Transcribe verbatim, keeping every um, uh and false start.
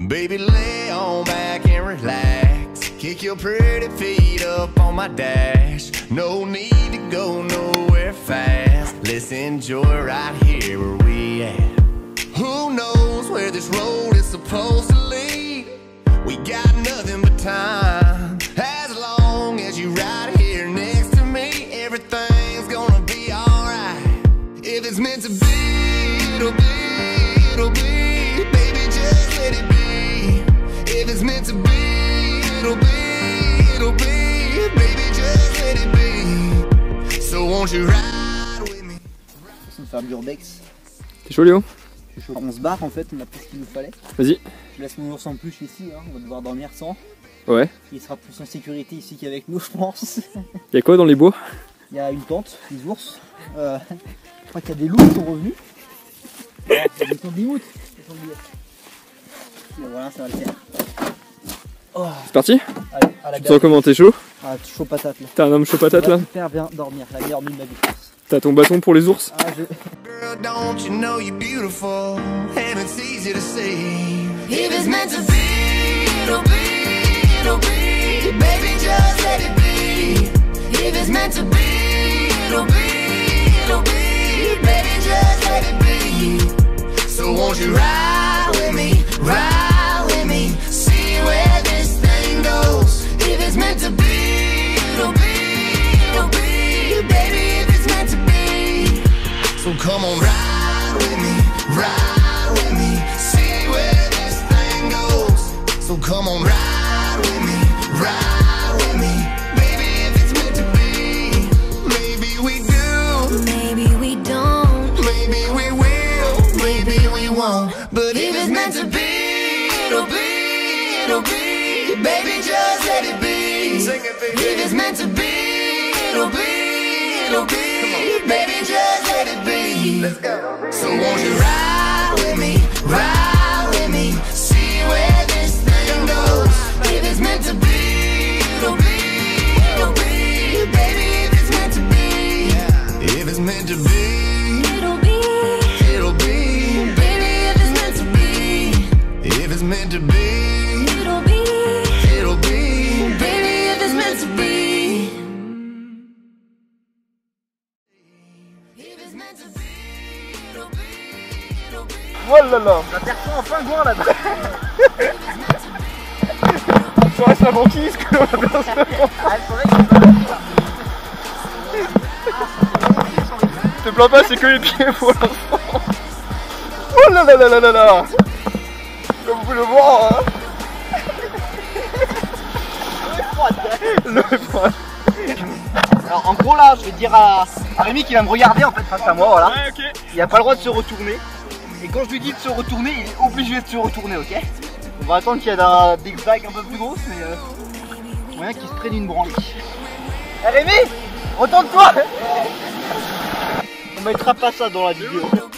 Baby, lay on back and relax. Kick your pretty feet up on my dash. No need to go nowhere fast. Let's enjoy right here where we at. Who knows where this road is supposed to lead? We got nothing but time. As long as you right here next to me, everything's gonna be alright. If it's meant to be, it'll be, it'll be. Baby, just let it be. If it's meant to be, it'll be, it'll be. Baby, just let it be. So won't you ride with me? On va faire de l'urbex. T'es chaud, Léo? On se barre en fait, on a pris ce qu'il nous fallait. Vas-y. Je laisse mon ours en plus ici, hein. On va devoir dormir sans. Ouais. Il sera plus en sécurité ici qu'avec nous, je pense. Y'a quoi dans les bois? Il y a une tente, des ours. Euh, je crois qu'il y a des loups qui sont revenus. Il y a des sangliers. Voilà, ça va le faire. Oh. C'est parti? Allez, à la Tu te sens comment? T'es chaud? Ah, chaud patate là. T'es un homme chaud patate là? Super bien dormir, la meilleure nuit de ma vie. T'as ton bâton pour les ours? Ah, je... Girl, don't you know you're beautiful, and it's easy to see. If it's meant to be, it'll be, it'll be. Baby, just let it be. If it's meant to be, it'll be, it'll be. Baby, just let it be. So won't you ride with me, ride with me, see where this thing goes. If it's meant to be, it'll be, it'll be. Baby, if it's meant to be. So come on, ride with me, ride with me, see where this thing goes. So come on, ride with me, ride with me, baby, if it's meant to be. Maybe we do, Maybe we don't, maybe we will, maybe we won't. But if it's meant to be, it'll be, it'll be. Baby, just let it be. Sing it, baby. If it's meant to be, it'll be, it'll be. Baby, just let it be. Let's go. So won't you ride with me, ride with me, see where this thing goes. If it's meant to be, it'll be, it'll be. Baby, if it's meant to be, if it's meant to be, it'll be, it'll be. Baby, if it's meant to be, if it's meant to be, it'll be, it'll be. Baby, if it's meant to be, if it's meant to be, it'll be, it'll be. Oh là là! La personne en pingouin là-bas. Ça reste la banquise que l'on a bien sûr. Te plains pas, c'est que les pieds pour l'instant. Oh là là là là là là! Comme vous pouvez le voir, hein. L'eau est froide. Alors en gros là, je vais dire à, à Rémi qu'il va me regarder en fait face à moi, voilà. Ouais, ok. Il n'a pas le droit de se retourner. Et quand je lui dis de se retourner, il est obligé de se retourner, ok? On va attendre qu'il y ait des vagues un peu plus grosses, mais euh, moyen qu'il se prenne une branlée. Hé Rémi, retourne-toi. On mettra pas ça dans la vidéo.